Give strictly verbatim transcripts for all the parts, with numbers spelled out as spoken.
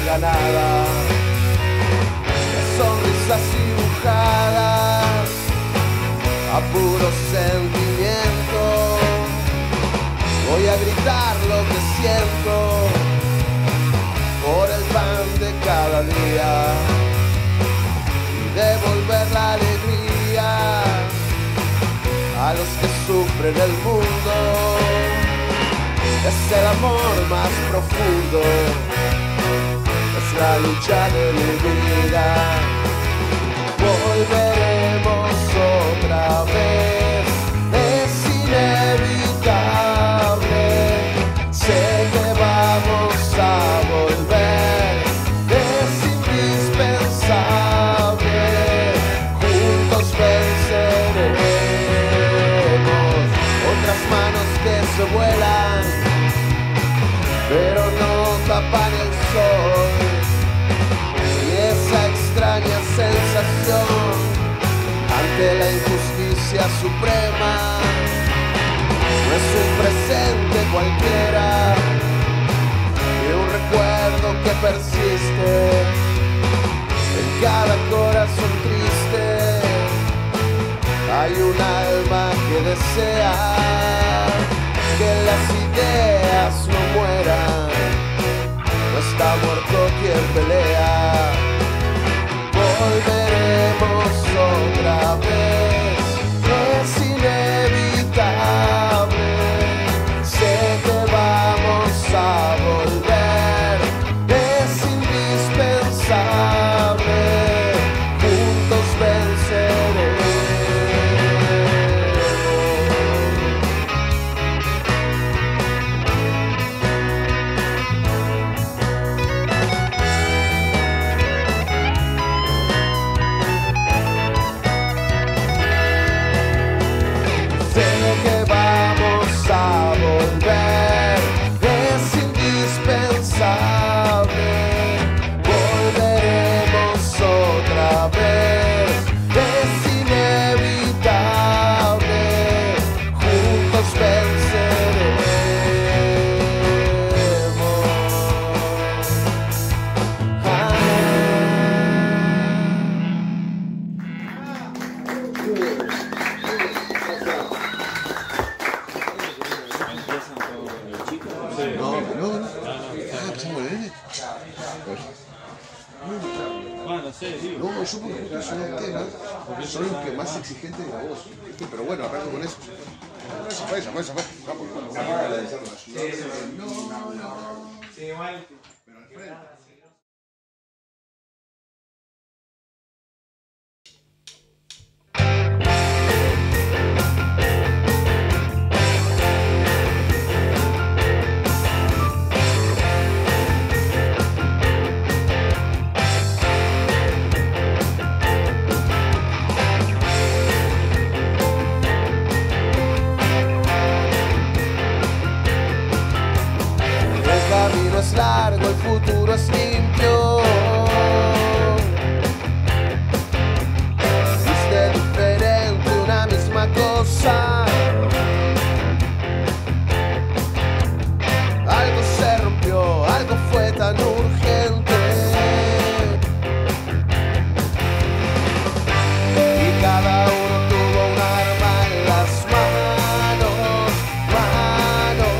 ganada, las sonrisas dibujadas a puro sentimiento. Voy a gritar lo que siento por el pan de cada día y devolver la alegría a los que sufren el mundo. Es el amor más profundo, es la lucha de mi vida. Volveremos otra vez, es inevitable. Sé que vamos a volver, es indispensable. Juntos venceremos. Otras manos que se vuelan, pero no tapan el sol. Y esa extraña sensación ante la injusticia suprema no es un presente cualquiera, ni un recuerdo que persiste en cada corazón triste. Hay un alma que desea que las ideas no mueran, no está muerto quien pelea. Volveremos otra vez, es inevitable. Sé que vamos a volver, es indispensable. Juntos venceremos. No, yo porque justo son los temas, son los que más exigentes de la voz. Pero bueno, arranco con eso. Eso fue, eso fue, eso fue. No, no, no. Sí, igual. Pero al frente. Es largo, el futuro es limpio. Viste diferente una misma cosa. Algo se rompió, algo fue tan urgente. Y cada uno tuvo un arma en las manos, manos.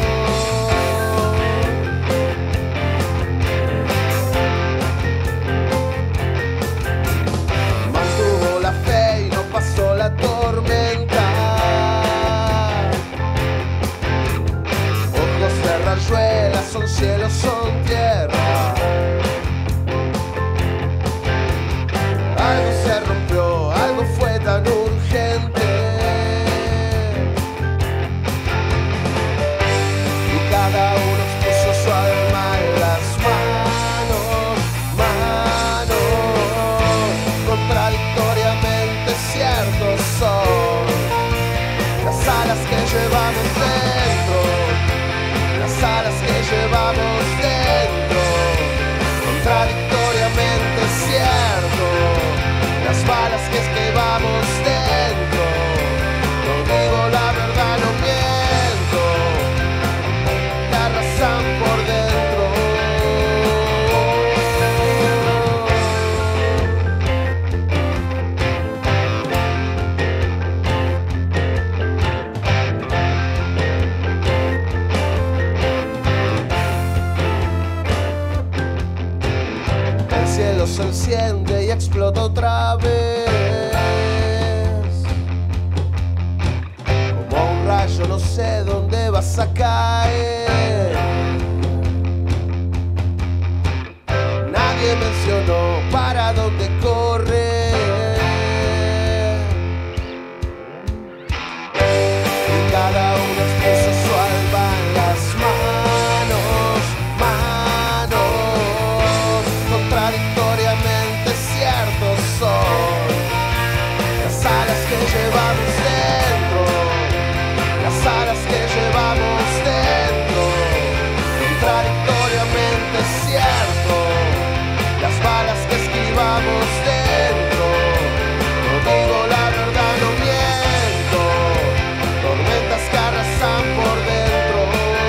Pasó la tormenta, ojos de rayuelas, son cielos, son tierra. Algo se rompió, algo fue tan urgente. Y cada uno expuso su alma en las manos, manos, contradictoriamente ciertos son las alas que llevamos dentro, las alas que llevamos dentro. se enciende y explota otra vez. Como un rayo no sé dónde vas a caer. Nadie mencionó para dónde corre. Y cada uno expuso su alma en las manos, manos. Contradictoriamente ciertos son las alas que llevamos dentro, las alas que llevamos dentro. Contradictoriamente cierto, las balas que esquivamos dentro. No digo la verdad, no miento. Tormentas que arrasan por dentro.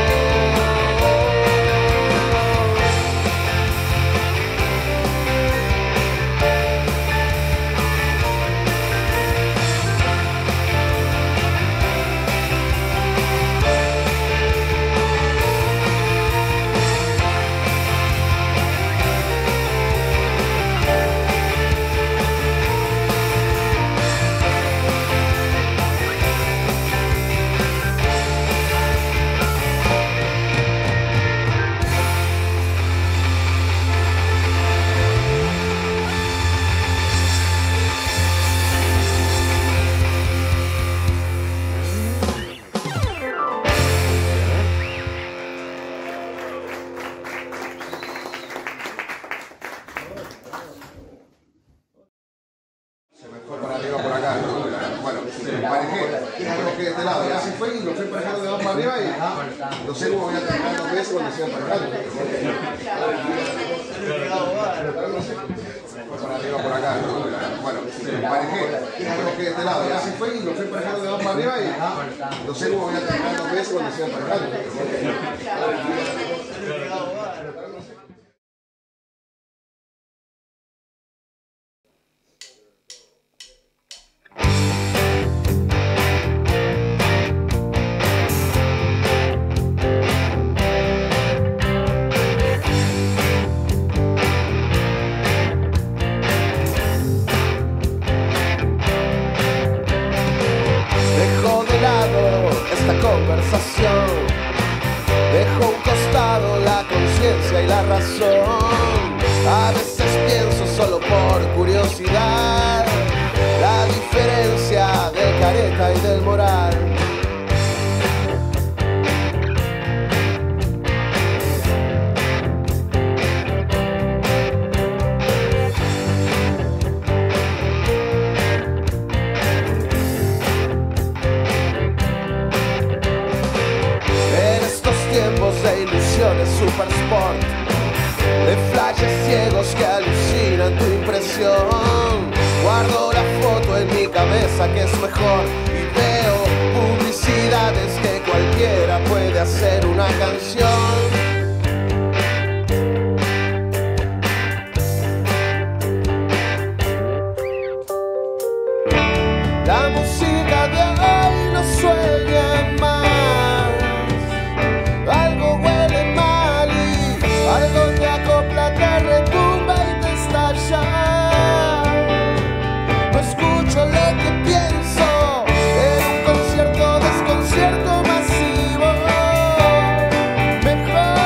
No sé cómo voy a trabajar dos veces cuando sea emparejando. Para arriba por acá. Bueno, emparejé. Creo que de este lado ya se fue y lo fui emparejando de abajo para arriba y no sé cómo voy a trabajar dos veces cuando sea emparejando. Conversación, dejo a un costado la conciencia y la razón. A veces pienso solo por curiosidad la diferencia del careta y del moral. De ilusiones super sport, de flashes ciegos que alucinan tu impresión. Guardo la foto en mi cabeza que es mejor y veo publicidades que cualquiera puede hacer una canción. La música de hoy no sueña más. Algo huele mal y algo te acopla, te retumba y te estalla. No escucho lo que pienso en un concierto, desconcierto masivo. Mejor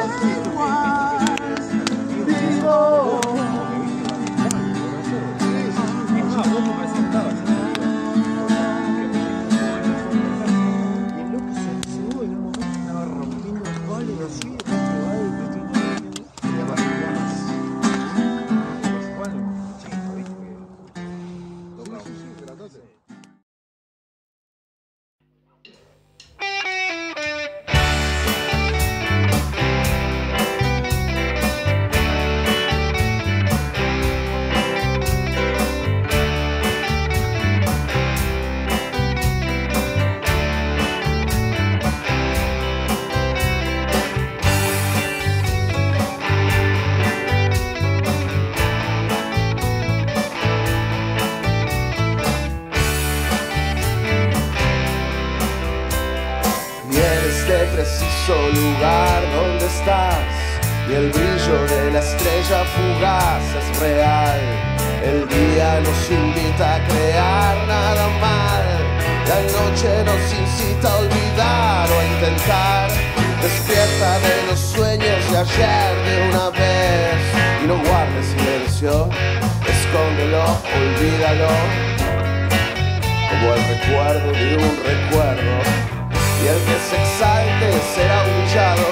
Preciso lugar donde estás y el brillo de la estrella fugaz es real. El día nos invita a crear nada mal, la noche nos incita a olvidar o a intentar. Despierta de los sueños de ayer de una vez y no guardes silencio, escóndelo, olvídalo, como el recuerdo de un recuerdo. Y el que se exalte será humillado,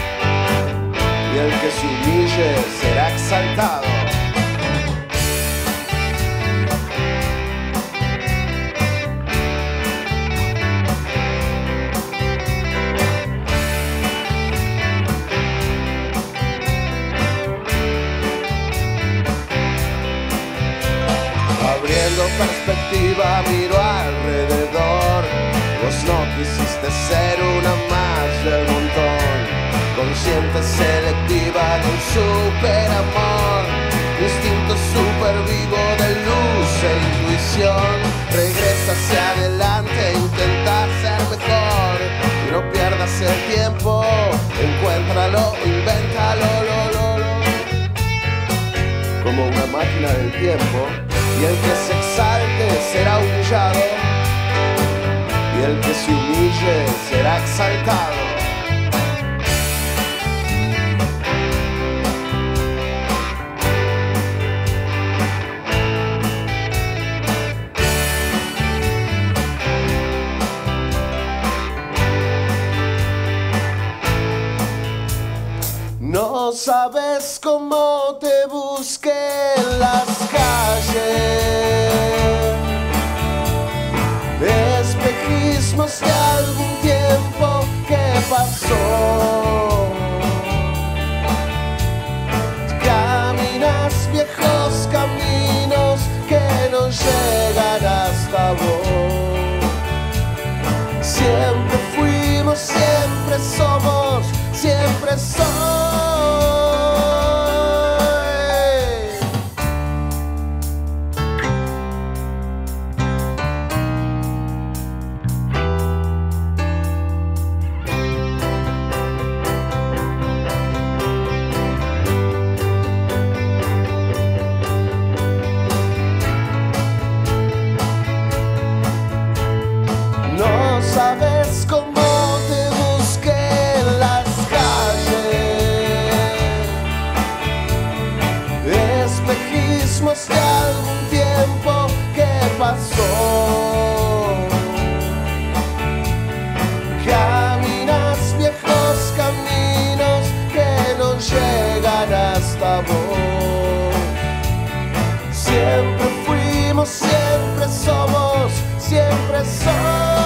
y el que se humille será exaltado. Abriendo perspectiva miro alrededor. Vos no quisiste ser una más del montón, consciente selectiva de un superamor, instinto super vivo de luz e intuición. Regresa hacia adelante, intenta ser mejor, y no pierdas el tiempo, encuéntralo, invéntalo, lo, lo, lo. Como una máquina del tiempo, y el que se exalte será humillado, y el que se humille será exaltado. No sabes cómo te busqué en las calles, espejismos de algún tiempo que pasó. Caminas viejos caminos que no llegan hasta vos. Siempre fuimos, siempre somos, siempre soy. No sabes cómo te busqué en las calles, espejismos de algún tiempo que pasó. Caminas viejos caminos que no llegan hasta vos. Siempre fuimos, siempre somos, siempre soy.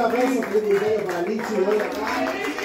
aplauso para Lichi hoy acá.